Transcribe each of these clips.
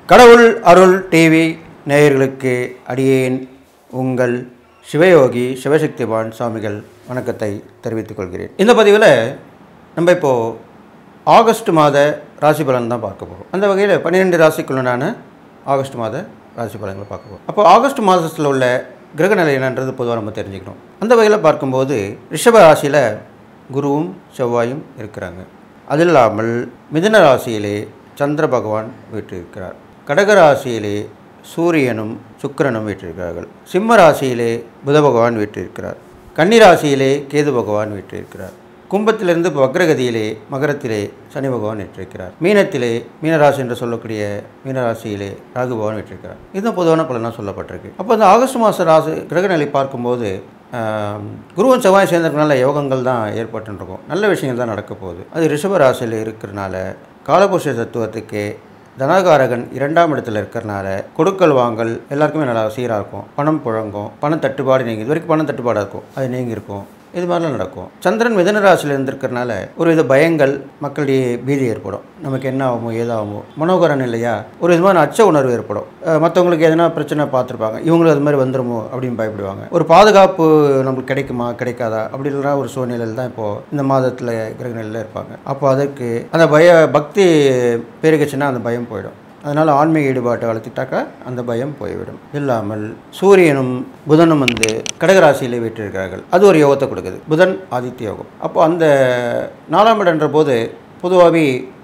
கடவுள் அருள் டிவி நேயர்களுக்கு அடியேன் உங்கள் சிவயோகி சிவசக்திவான் சுவாமிகள் வணக்கத்தை தெரிவித்துக் கொள்கிறேன். இந்த பதிவில் நம்ம இப்போது ஆகஸ்ட் மாத ராசி பலன் தான் பார்க்க போகிறோம். அந்த வகையில் 12 ராசிக்குள்ளான ஆகஸ்ட் மாத ராசி பலன்களை பார்க்க போகிறோம். அப்போ ஆகஸ்ட் மாதத்தில் உள்ள கிரகநிலை என்னன்றது பொதுவாக நம்ம தெரிஞ்சுக்கணும். அந்த வகையில் பார்க்கும்போது ரிஷப ராசியில் குருவும் செவ்வாயும் இருக்கிறாங்க. அது இல்லாமல் மிதுன ராசியிலே சந்திர பகவான் வீற்றிருக்கிறார். கடகராசியிலே சூரியனும் சுக்கிரனும் வீற்றிருக்கிறார்கள். சிம்ம ராசியிலே புத பகவான் வீற்றிருக்கிறார். கன்னிராசியிலே கேது பகவான் வீற்றிருக்கிறார். கும்பத்திலிருந்து வக்ரகதியிலே மகரத்திலே சனி பகவான் வீற்றிருக்கிறார். மீனத்திலே மீனராசி என்று சொல்லக்கூடிய மீனராசியிலே ராகு பகவான் வீற்றிருக்கிறார். இதுதான் பொதுவான பலனாக சொல்லப்பட்டிருக்கு. அப்போ அந்த ஆகஸ்ட் மாத ராசி கிரகநிலை பார்க்கும்போது குருவன் செவ்வாய் சேர்ந்ததுனால யோகங்கள் தான் ஏற்பட்டுருக்கும். நல்ல விஷயங்கள் தான் நடக்க போகுது. அது ரிஷப ராசியில் இருக்கிறனால காலபுருஷ தத்துவத்துக்கு தனகாரகன் 2ஆம் இடத்துல இருக்கிறனால கொடுக்கல் வாங்கல் எல்லாருக்குமே நல்லா சீராக இருக்கும். பணம் புழங்கும், பணம் தட்டுப்பாடு நீங்கி இது வரைக்கும் பணம் தட்டுப்பாடாக இருக்கும், அது நீங்கி இருக்கும். இது மாதிரிலாம் நடக்கும். சந்திரன் மிதுன ராசியில் இருந்திருக்கிறனால ஒரு வித பயங்கள் மக்களிடையே பீதி ஏற்படும். நமக்கு என்ன ஆகுமோ ஏதாகுமோ மனோகரன் இல்லையா, ஒரு விதமான அச்ச உணர்வு ஏற்படும். மற்றவங்களுக்கு எதனா பிரச்சனை பார்த்துருப்பாங்க, இவங்களும் அது மாதிரி வந்துடுமோ அப்படின்னு பயப்படுவாங்க. ஒரு பாதுகாப்பு நம்மளுக்கு கிடைக்குமா கிடைக்காதா அப்படின்ற ஒரு சூழ்நிலையில் தான் இப்போது இந்த மாதத்தில் கிரகநிலையில் இருப்பாங்க. அப்போ அதற்கு அந்த பக்தி பெருகிச்சுன்னா அந்த பயம் போயிடும். அதனால் ஆன்மீக ஈடுபாட்டை வளர்த்துட்டாக்கா அந்த பயம் போய்விடும். இல்லாமல் சூரியனும் புதனும் கடகராசியிலே வீற்றிருக்கிறார்கள். அது ஒரு யோகத்தை கொடுக்குது. புதன் ஆதித்ய யோகம். அப்போ அந்த 4ஆம் இடம்ன்ற போது பொதுவாகவே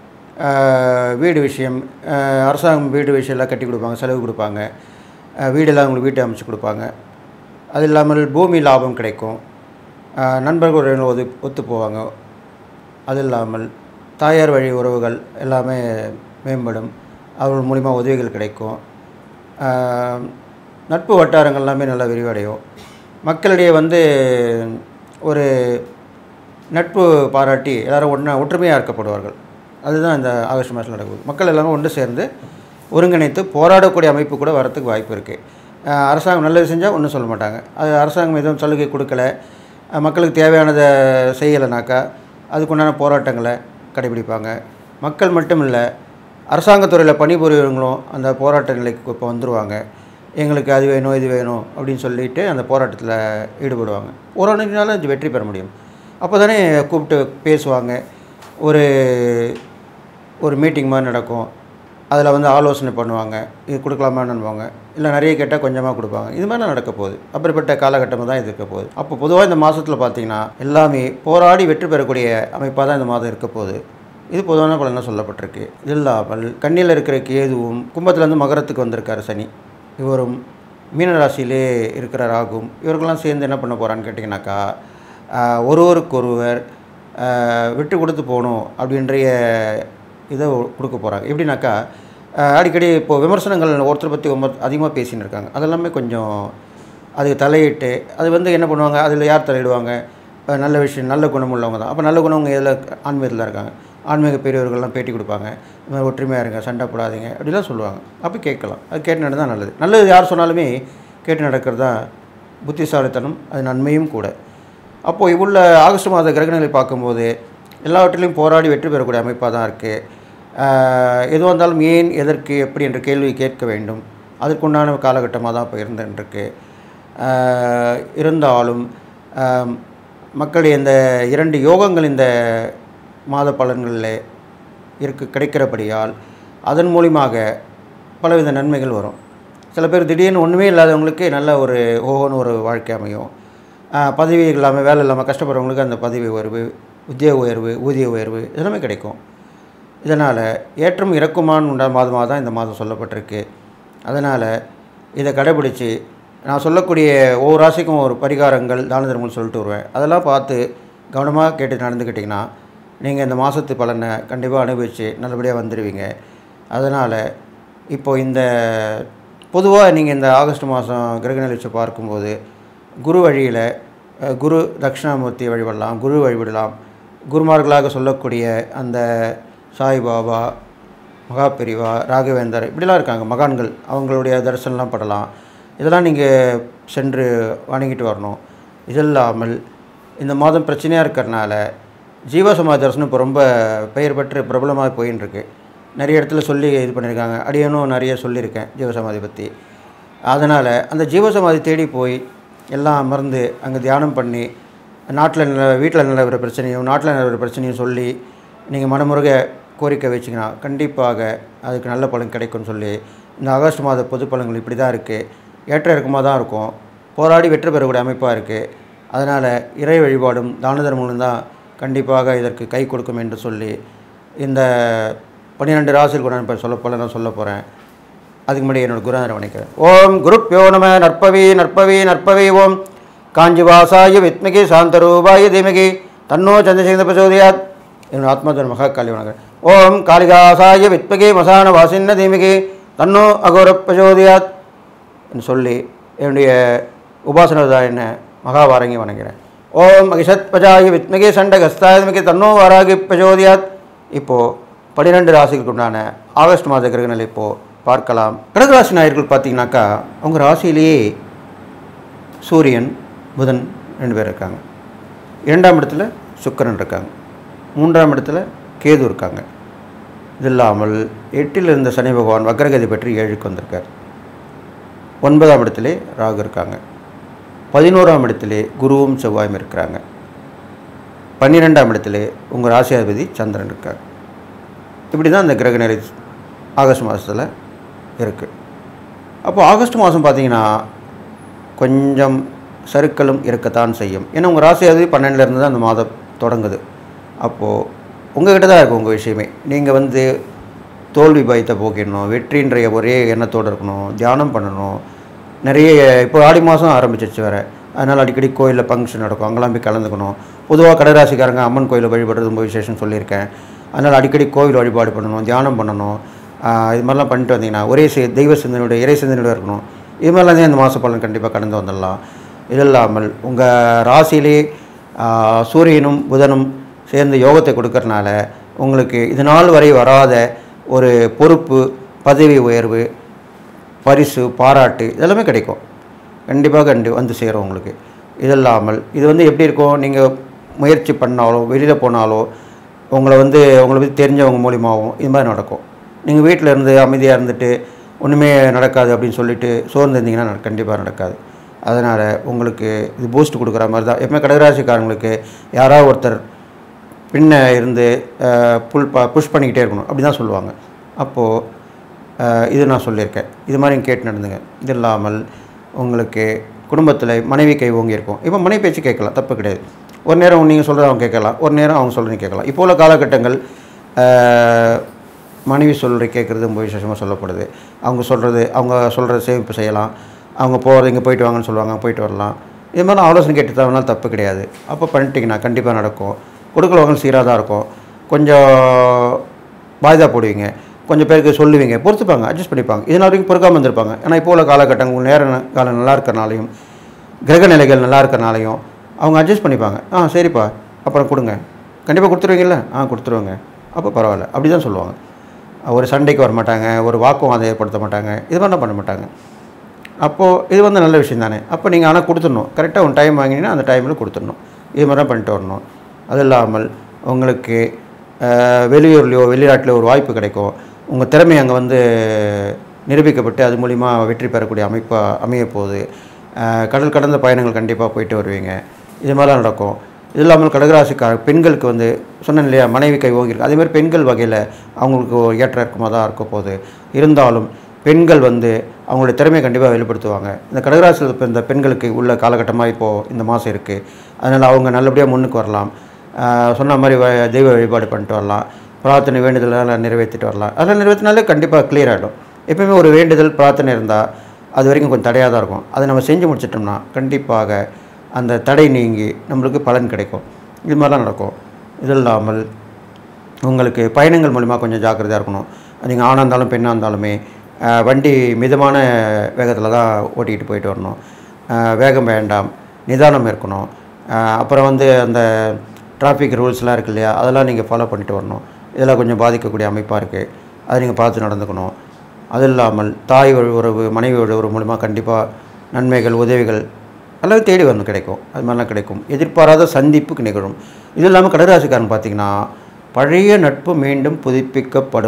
வீடு விஷயம், அரசாங்கம் வீடு விஷயம்லாம் கட்டி கொடுப்பாங்க, செலவு கொடுப்பாங்க, வீடெல்லாம் அவங்களுக்கு வீட்டை அமைச்சு கொடுப்பாங்க. அது இல்லாமல் பூமி லாபம் கிடைக்கும், நண்பர்கள் ஒத்து போவாங்க. அது இல்லாமல் தாயார் வழி உறவுகள் எல்லாமே மேம்படும், அவர்கள் மூலிமா உதவிகள் கிடைக்கும். நட்பு வட்டாரங்கள் எல்லாமே நல்லா விரிவடையும். மக்களிடையே ஒரு நட்பு பாராட்டி எல்லோரும் ஒற்றுமையாக இருக்கப்படுவார்கள். அதுதான் இந்த ஆகஸ்ட் மாதத்தில் நடக்குது. மக்கள் எல்லோரும் ஒன்று சேர்ந்து ஒருங்கிணைத்து போராடக்கூடிய அமைப்பு கூட வரத்துக்கு வாய்ப்பு இருக்குது. அரசாங்கம் நல்லது செஞ்சால் ஒன்றும் சொல்ல மாட்டாங்க. அது அரசாங்கம் எதுவும் சலுகை கொடுக்கல, மக்களுக்கு தேவையானதை செய்யலைனாக்கா அதுக்குண்டான போராட்டங்களை கடைபிடிப்பாங்க. மக்கள் மட்டும் இல்லை, அரசாங்கத்துறையில் பணிபுரியவங்களும் அந்த போராட்ட நிலைக்கு இப்போ வந்துடுவாங்க. எங்களுக்கு அது வேணும் இது வேணும் அப்படின்னு சொல்லிட்டு அந்த போராட்டத்தில் ஈடுபடுவாங்க. போராடினாலும் அது வெற்றி பெற முடியும். அப்போ தானே கூப்பிட்டு பேசுவாங்க. ஒரு மீட்டிங் மாதிரி நடக்கும். அதில் ஆலோசனை பண்ணுவாங்க, இது கொடுக்கலாமான்னுவாங்க, இல்லை நிறைய கேட்டால் கொஞ்சமாக கொடுப்பாங்க. இது மாதிரிலாம் நடக்க போகுது. அப்படிப்பட்ட காலகட்டமாக தான் இது இருக்க போகுது. அப்போ பொதுவாக இந்த மாதத்தில் பார்த்திங்கன்னா எல்லாமே போராடி வெற்றி பெறக்கூடிய அமைப்பாக தான் இந்த மாதம் இருக்க போகுது. இது பொதுவான பலனாக சொல்லப்பட்டிருக்கு. இது இல்லாமல் கன்னியில் இருக்கிற கேதுவும் கும்பத்துலேருந்து மகரத்துக்கு வந்திருக்காரு சனி. இவரும் மீனராசியிலே இருக்கிற ராகும். இவர்களெலாம் சேர்ந்து என்ன பண்ண போகிறான்னு கேட்டிங்கனாக்கா, ஒருவருக்கொருவர் விட்டு கொடுத்து போகணும் அப்படின்ற இதை கொடுக்க போகிறாங்க. எப்படின்னாக்கா, அடிக்கடி இப்போது விமர்சனங்கள் ஒருத்தரை பற்றி அதிகமாக பேசின்னு இருக்காங்க. அதெல்லாமே கொஞ்சம் அதுக்கு தலையிட்டு அது என்ன பண்ணுவாங்க, அதில் யார் தலையிடுவாங்க, நல்ல விஷயம் நல்ல குணம் உள்ளவங்க தான். அப்போ நல்ல குணவங்க எதில் ஆன்மீகத்தில் இருக்காங்க. ஆன்மீக பெரியவர்கள்லாம் பேட்டி கொடுப்பாங்க, இந்த மாதிரி ஒற்றுமையாக இருங்க, சண்டை போடாதீங்க அப்படிலாம் சொல்லுவாங்க. அப்போ கேட்கலாம். அது கேட்டு நடந்தால் நல்லது. நல்லது யார் சொன்னாலுமே கேட்டு நடக்கிறது தான் புத்திசாலித்தனம், அது நன்மையும் கூட. அப்போது இவ்வளோ ஆகஸ்ட் மாத கிரகநிலை பார்க்கும்போது எல்லாவற்றிலையும் போராடி வெற்றி பெறக்கூடிய அமைப்பாக தான் இருக்குது. எதுவாக இருந்தாலும் ஏன் எதற்கு எப்படி என்ற கேள்வி கேட்க வேண்டும். அதுக்குண்டான காலகட்டமாக தான் இப்போ இருந்துருக்கு. இருந்தாலும் மக்களுடைய இந்த 2 யோகங்கள் இந்த மாத பலன்களில் கிடைக்கிறபடியால் அதன் மூலியமாக பலவித நன்மைகள் வரும். சில பேர் திடீர்னு ஒன்றுமே இல்லாதவங்களுக்கு நல்ல ஒரு ஓஹோன்னு ஒரு வாழ்க்கை அமையும். பதவி இல்லாமல் வேலை இல்லாமல் கஷ்டப்படுறவங்களுக்கு அந்த பதவி உயர்வு, உத்தியோக உயர்வு, ஊதிய உயர்வு இதெல்லாமே கிடைக்கும். இதனால் ஏற்றம் இறக்குமான மாதமாக தான் இந்த மாதம் சொல்லப்பட்டிருக்கு. அதனால் இதை கடைபிடித்து நான் சொல்லக்கூடிய ஒவ்வொரு ராசிக்கும் ஒரு பரிகாரங்கள் தான தர்மங்கள் சொல்லிட்டு வருவேன். அதெல்லாம் பார்த்து கவனமாக கேட்டு நடந்துக்கிட்டிங்கன்னா நீங்கள் இந்த மாதத்து பலனை கண்டிப்பாக அனுபவித்து நல்லபடியாக வந்துடுவீங்க. அதனால் இப்போது இந்த பொதுவாக நீங்கள் இந்த ஆகஸ்ட் மாதம் கிரகநிலை வச்சு பார்க்கும்போது குரு வழியில் குரு தட்சிணாமூர்த்தி வழிபடலாம், குரு வழிபடலாம். குருமார்களாக சொல்லக்கூடிய அந்த சாய்பாபா, மகாபெரிவா, ராகவேந்தர் இப்படிலாம் இருக்காங்க மகான்கள், அவங்களுடைய தரிசனம்லாம் படலாம். இதெல்லாம் நீங்கள் சென்று வணங்கிட்டு வரணும். இது இல்லாமல் இந்த மாதம் பிரச்சனையாக இருக்கிறனால ஜீவசமாதி தரிசனம் இப்போ ரொம்ப பெயர் பெற்று பிரபலமாக போயின்னு இருக்கு. நிறைய இடத்துல சொல்லி இது பண்ணியிருக்காங்க. அடியனும் நிறைய சொல்லியிருக்கேன் ஜீவசமாதி பற்றி. அதனால் அந்த ஜீவசமாதி தேடி போய் எல்லாம் மறந்து அங்கே தியானம் பண்ணி வீட்டில் நிலவர பிரச்சனையும் நாட்டில் நிலவர பிரச்சனையும் சொல்லி நீங்கள் மனமுருக கோரிக்கை வச்சிங்கன்னா கண்டிப்பாக அதுக்கு நல்ல பலன் கிடைக்கும்னு சொல்லி இந்த ஆகஸ்ட் மாத பொது பலன்கள் இப்படி தான் இருக்குது. ஏற்ற இறக்கமாக தான் இருக்கும். போராடி வெற்றி பெறக்கூடிய அமைப்பாக இருக்குது. அதனால் இறை வழிபாடும் தான தர்மங்களும் தான் கண்டிப்பாக இதற்கு கை கொடுக்கும் என்று சொல்லி இந்த 12 ராசியில் கூட நான் சொல்ல போகிறேன். அதுக்கு முன்னாடி என்னோட குருநாதரை வணக்கிறேன். ஓம் குருப்யோ நம. நற்பவி நற்பவி நற்பவி. ஓம் காஞ்சிவாசாய வித்மகி சாந்தரூபாய தீமகி தன்னோ சந்திரசேகர பிரச்சோதயாத். என்னோட ஆத்மாதர் மகா காளி வணக்கம். ஓம் காளிகாசாய வித்மகி மசான வாசின்ன தீமகி தன்னோ அகோர பிரச்சோதயாத் என்று சொல்லி என்னுடைய உபாசனதாய் என்ன மகாவாரங்கி வணங்குகிறேன். ஓம் அகிஷத் பஜாயி வித்மகி சண்டகஸ்தாய தீமகி தன்னோ வாராகி பிரச்சோதயாத். இப்போது 12 ராசிகளுக்கு உண்டான ஆகஸ்ட் மாத கிரகநிலை இப்போது பார்க்கலாம். கடகராசி நாயர்கள் பார்த்தீங்கன்னாக்கா அவங்க ராசியிலேயே சூரியன் புதன் 2 பேர் இருக்காங்க. 2ஆம் இடத்துல சுக்கிரன் இருக்காங்க. 3ஆம் இடத்துல கேது இருக்காங்க. இது இல்லாமல் 8இல் இருந்த சனி பகவான் வக்ரகதி பெற்று 7க்கு வந்திருக்கார். 9ஆம் இடத்திலே ராகு இருக்காங்க. 11ஆம் இடத்திலே குருவும் செவ்வாயும் இருக்கிறாங்க. 12ஆம் இடத்திலே உங்கள் ராசியாதிபதி சந்திரன் இருக்கார். இப்படி தான் அந்த கிரகநிலை ஆகஸ்ட் மாதத்தில் இருக்குது. அப்போது ஆகஸ்ட் மாதம் பார்த்திங்கன்னா கொஞ்சம் சறுக்கலும் இருக்கத்தான் செய்யும். ஏன்னா உங்கள் ராசியாதிபதி 12லேருந்து தான் அந்த மாதம் தொடங்குது. அப்போது உங்கள்கிட்ட தான் இருக்கும் உங்கள் விஷயமே. நீங்கள் தோல்வி பயத்தை போக்கிடணும், வெற்றின்ற ஒரே எண்ணத்தோடு இருக்கணும், தியானம் பண்ணணும். நிறைய இப்போ ஆடி மாதம் ஆரம்பிச்சிருச்சு வேறு. அதனால் அடிக்கடி கோயிலில் ஃபங்க்ஷன் நடக்கும், அங்கெல்லாம் போய் கலந்துக்கணும். பொதுவாக கடகராசிக்காரங்க அம்மன் கோயிலில் வழிபடுறது ரொம்ப விசேஷம் சொல்லியிருக்கேன். அதனால் அடிக்கடி கோவில் வழிபாடு பண்ணணும், தியானம் பண்ணணும். இது மாதிரிலாம் பண்ணிட்டு வந்தீங்கன்னா ஒரே தெய்வ சிந்தனையோட இறை சிந்தனையோட இருக்கணும். இது மாதிரிலாம் தான் இந்த மாத பலன் கண்டிப்பாக கடந்து வந்துடலாம். இது இல்லாமல் உங்கள் ராசியிலே சூரியனும் புதனும் சேர்ந்து யோகத்தை கொடுக்கறனால உங்களுக்கு இது நாள் வரை வராத ஒரு பொறுப்பு, பதவி உயர்வு, பரிசு, பாராட்டு இதெல்லாமே கிடைக்கும். கண்டிப்பாக வந்து சேரும் உங்களுக்கு. இது இல்லாமல் இது எப்படி இருக்கும், நீங்கள் முயற்சி பண்ணாலோ வெளியில் போனாலோ உங்களை பற்றி தெரிஞ்சவங்க மூலியமாகவும் இது மாதிரி நடக்கும். நீங்கள் வீட்டில் இருந்து அமைதியாக இருந்துட்டு ஒன்றுமே நடக்காது அப்படின்னு சொல்லிட்டு சோர்ந்து இருந்தீங்கன்னா கண்டிப்பாக நடக்காது. அதனால் உங்களுக்கு இது பூஸ்ட் கொடுக்குற மாதிரி தான். எப்பவுமே கடகராசிக்காரங்களுக்கு யாராவது ஒருத்தர் பின்ன இருந்து புஷ் பண்ணிக்கிட்டே இருக்கணும் அப்படி தான் சொல்லுவாங்க. அப்போது இது நான் சொல்லியிருக்கேன். இது மாதிரி கேட்டு நடந்துங்க. இது இல்லாமல் உங்களுக்கு குடும்பத்தில் மனைவி கை ஓங்கியிருக்கும். இப்போ மனைவி பேச்சு கேட்கலாம், தப்பு கிடையாது. ஒரு நேரம் நீங்கள் சொல்கிறத அவங்க கேட்கலாம், ஒரு நேரம் அவங்க சொல்கிறீங்க கேட்கலாம். இப்போ உள்ள காலகட்டங்கள் மனைவி சொல்கிற கேட்குறது ரொம்ப விசேஷமாக சொல்லப்படுது. அவங்க சொல்கிறத சேமிப்பு செய்யலாம். அவங்க போகிறது இங்கே போயிட்டு வாங்கன்னு சொல்லுவாங்க, போயிட்டு வரலாம். இது மாதிரி ஆலோசனை கேட்டு தரனால தப்பு கிடையாது. அப்போ பண்ணிட்டீங்கன்னா கண்டிப்பாக நடக்கும். கொடுக்கலவங்க சீராக தான் இருக்கும். கொஞ்சம் பாய்தா போடுவீங்க, கொஞ்சம் பேருக்கு சொல்லுவீங்க, பொறுத்துப்பாங்க, அட்ஜஸ்ட் பண்ணிப்பாங்க. இதனால் வரைக்கும் பொறுக்காமல் வந்திருப்பாங்க. ஏன்னா இப்போ உள்ள காலகட்டங்கள் நேர காலம் நல்லா இருக்கிறனாலையும் கிரக நிலைகள் நல்லா இருக்கிறனாலையும் அவங்க அட்ஜஸ்ட் பண்ணிப்பாங்க. சரிப்பா அப்புறம் கொடுங்க, கண்டிப்பாக கொடுத்துருவீங்கல்ல, கொடுத்துருவாங்க, அப்போ பரவாயில்ல, அப்படி தான் சொல்லுவாங்க. ஒரு சண்டைக்கு வர மாட்டாங்க, ஒரு வாக்குவாதம் ஏற்படுத்த மாட்டாங்க, இது மாதிரிலாம் பண்ண மாட்டாங்க. அப்போது இது நல்ல விஷயம் தானே. அப்போ நீங்கள் ஆனால் கொடுத்துடணும், கரெக்டாக ஒரு டைம் வாங்கினீங்கன்னா அந்த டைமில் கொடுத்துடணும். இது மாதிரி தான் பண்ணிட்டு வரணும். அது இல்லாமல் உங்களுக்கு வெளியூர்லையோ வெளிநாட்டிலையோ ஒரு வாய்ப்பு கிடைக்கும். உங்கள் திறமை அங்கே நிரூபிக்கப்பட்டு அது மூலிமா வெற்றி பெறக்கூடிய அமைப்பாக அமைய போகுது. கடல் கடந்த பயணங்கள் கண்டிப்பாக போயிட்டு வருவீங்க. இது மாதிரிலாம் நடக்கும். இது இல்லாமல் கடகராசிக்கார பெண்களுக்கு சொன்னேன் இல்லையா, மனைவி கை ஓங்கியிருக்கு. அதேமாதிரி பெண்கள் வகையில் அவங்களுக்கு ஏற்ற இறக்கமாக தான் இருக்க போகுது. இருந்தாலும் பெண்கள் அவங்களுடைய திறமையை கண்டிப்பாக வெளிப்படுத்துவாங்க. இந்த கடகராசியில் இப்போ இந்த பெண்களுக்கு உள்ள காலகட்டமாக இப்போது இந்த மாதம் இருக்குது. அதனால் அவங்க நல்லபடியாக முன்னுக்கு வரலாம். சொன்ன மாதிரி தெய்வ வழிபாடு பண்ணிட்டு வரலாம். பிரார்த்தனை வேண்டுதலாம் நிறைவேற்றிட்டு வரலாம். அதெல்லாம் நிறைவேற்றினாலே கண்டிப்பாக கிளியர் ஆகிடும். எப்போயுமே ஒரு வேண்டுதல் பிரார்த்தனை இருந்தால் அது வரைக்கும் கொஞ்சம் தடையாக தான் இருக்கும். அதை நம்ம செஞ்சு முடிச்சிட்டோம்னா கண்டிப்பாக அந்த தடை நீங்கி நம்மளுக்கு பலன் கிடைக்கும். இது மாதிரிலாம் நடக்கும். இது இல்லாமல் உங்களுக்கு பயணங்கள் மூலிமா கொஞ்சம் ஜாக்கிரதையாக இருக்கணும். நீங்கள் ஆணாக இருந்தாலும் பெண்ணாக இருந்தாலுமே வண்டி மிதமான வேகத்தில் தான் ஓட்டிகிட்டு போயிட்டு வரணும். வேகம் வேண்டாம், நிதானம் இருக்கணும். அப்புறம் அந்த டிராஃபிக் ரூல்ஸ்லாம் இருக்குது இல்லையா, அதெல்லாம் நீங்கள் ஃபாலோ பண்ணிட்டு வரணும். இதெல்லாம் கொஞ்சம் பாதிக்கக்கூடிய அமைப்பாக இருக்குது. அதை நீங்கள் பார்த்து நடந்துக்கணும். அது இல்லாமல் தாய் உறவு, மனைவி உறவு மூலிமா கண்டிப்பாக நன்மைகள், உதவிகள் எல்லாம் தேடி கிடைக்கும். அது மாதிரிலாம் கிடைக்கும். எதிர்பாராத சந்திப்புக்கு நிகழும். இது இல்லாமல் கடகராசிக்காரன் பார்த்திங்கன்னா பழைய நட்பு மீண்டும் புதுப்பிக்கப்படும்.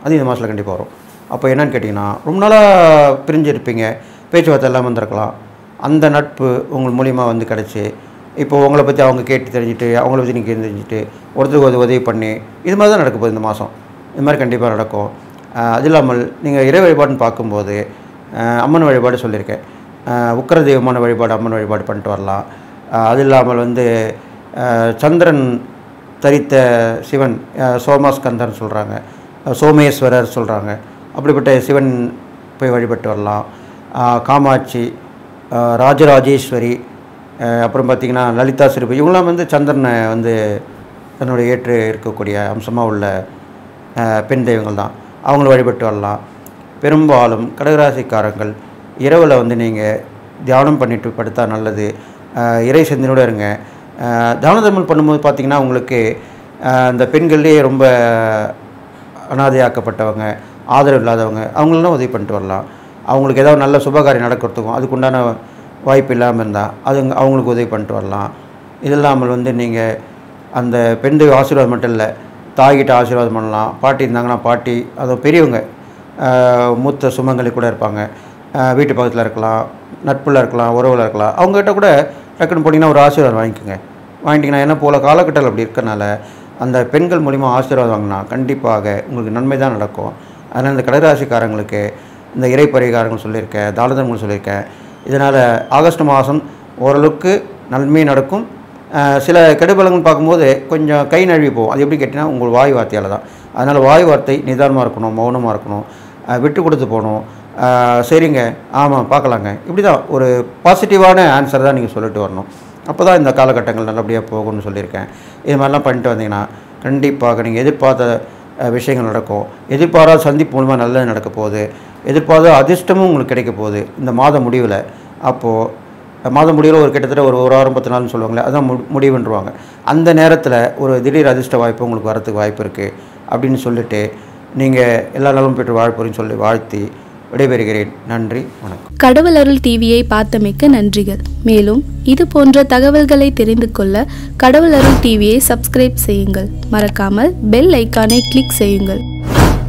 அது இந்த மாதத்தில் கண்டிப்பாக வரும். அப்போ என்னன்னு கேட்டிங்கன்னா, ரொம்ப நாளாக பிரிஞ்சிருப்பீங்க, பேச்சுவார்த்தை எல்லாம் வந்திருக்கலாம். அந்த நட்பு உங்கள் மூலிமா வந்து கிடச்சி, இப்போது உங்களை பற்றி அவங்க கேட்டு தெரிஞ்சுட்டு, அவங்கள பற்றி நீங்கள் தெரிஞ்சுட்டு, ஒருத்தருக்கு உதவி பண்ணி, இது மாதிரி தான் நடக்க போகுது இந்த மாதம். இது மாதிரி கண்டிப்பாக நடக்கும். அது இல்லாமல் நீங்கள் இறை வழிபாடுன்னு பார்க்கும்போது அம்மன் வழிபாடு சொல்லியிருக்கேன். உக்கிர தெய்வமான வழிபாடு, அம்மன் வழிபாடு பண்ணிட்டு வரலாம். அது இல்லாமல் வந்து சந்திரன் தரித்த சிவன், சோமாஸ்கந்தர்னு சொல்கிறாங்க, சோமேஸ்வரர் சொல்கிறாங்க. அப்படிப்பட்ட சிவன் போய் வழிபட்டு வரலாம். காமாட்சி, ராஜராஜேஸ்வரி, அப்புறம் பார்த்திங்கன்னா லலிதா சிறுபி, இவங்களாம் வந்து சந்திரனை வந்து தன்னுடைய ஏற்று இருக்கக்கூடிய அம்சமாக உள்ள பெண் தெய்வங்கள் தான். அவங்கள வழிபட்டு வரலாம். பெரும்பாலும் கடகராசிக்காரங்கள் இரவில் வந்து நீங்கள் தியானம் பண்ணிட்டு படுத்தா நல்லது. இறை சிந்தனையோடு இருங்க. தான தர்மம் பண்ணும்போது பார்த்திங்கன்னா உங்களுக்கு அந்த பெண்கள்லேயே ரொம்ப அனாதையாக்கப்பட்டவங்க, ஆதரவு இல்லாதவங்க, அவங்களெல்லாம் உதவி பண்ணிட்டு வரலாம். அவங்களுக்கு ஏதாவது நல்ல சுபகாரியம் நடக்கிறதுக்கும் அதுக்குண்டான வாய்ப்பு இல்லாமல் இருந்தால் அவங்களுக்கு உதவி பண்ணிட்டு வரலாம். இது இல்லாமல் வந்து நீங்கள் அந்த பெண் தெய்வ ஆசீர்வாதம் மட்டும் இல்லை, தாய்கிட்ட ஆசீர்வாதம் பண்ணலாம். பாட்டி இருந்தாங்கன்னா பாட்டி, அதுவும் பெரியவங்க மூத்த சுமங்கலி கூட இருப்பாங்க, வீட்டு பக்கத்தில் இருக்கலாம், நட்பில் இருக்கலாம், உறவில் இருக்கலாம். அவங்ககிட்ட கூட டக்குன்னு போட்டிங்கன்னா ஒரு ஆசீர்வாதம் வாங்கிட்டிங்கன்னா, ஏன்னா போல காலகட்டத்தில் அப்படி இருக்கனால அந்த பெண்கள் மூலிமா ஆசீர்வாதம் வாங்கினா கண்டிப்பாக உங்களுக்கு நன்மை தான் நடக்கும். அதனால் இந்த கடகராசிக்காரங்களுக்கு இந்த இறை பரிகாரங்கள் சொல்லியிருக்கேன், தானதர்மங்கள் சொல்லியிருக்கேன். இதனால் ஆகஸ்ட் மாதம் ஓரளவுக்கு நன்மை நடக்கும். சில கெடுபலங்கள் பார்க்கும்போது கொஞ்சம் கை நழுவி போகும். அது எப்படி கேட்டிங்கன்னா உங்கள் வாய் வார்த்தையால் தான். அதனால் வாய் வார்த்தை நிதானமாக இருக்கணும், மௌனமாக இருக்கணும், விட்டு கொடுத்து போகணும். சரிங்க, ஆமாம் பார்க்கலாங்க, இப்படி தான் ஒரு பாசிட்டிவான ஆன்சர் தான் நீங்கள் சொல்லிட்டு வரணும். அப்போ தான் இந்த காலகட்டங்கள் நல்லபடியாக போகும்னு சொல்லியிருக்கேன். இது மாதிரிலாம் பண்ணிட்டு வந்தீங்கன்னா கண்டிப்பாக நீங்கள் எதிர்பார்த்த விஷயங்கள் நடக்கும். எதிர்பாராத சந்திப்பு மூலமாக நல்லது நடக்க போகுது. எதிர்பாராத அதிர்ஷ்டமும் உங்களுக்கு கிடைக்க போகுது இந்த மாத முடிவில். அப்போது மாத முடிவில் ஒரு கிட்டத்தட்ட ஒரு வாரம் 10 நாள்னு சொல்லுவாங்களே, அதுதான் முடிவுன்றுவாங்க. அந்த நேரத்தில் ஒரு திடீர் அதிர்ஷ்ட வாய்ப்பு உங்களுக்கு வரத்துக்கு வாய்ப்பு இருக்குது அப்படின்னு சொல்லிட்டு நீங்கள் எல்லா நாளும் பெற்று வாழ்ப்போன்னு சொல்லி வாழ்த்தி விடைபெறுகிறேன். நன்றி, வணக்கம். கடவுள் அருள் டிவியை பார்த்தமைக்கு நன்றிகள். மேலும் இது போன்ற தகவல்களை தெரிந்து கொள்ள கடவுள் அருள் டிவியை சப்ஸ்கிரைப் செய்யுங்கள். மறக்காமல் பெல் ஐக்கானை கிளிக் செய்யுங்கள்.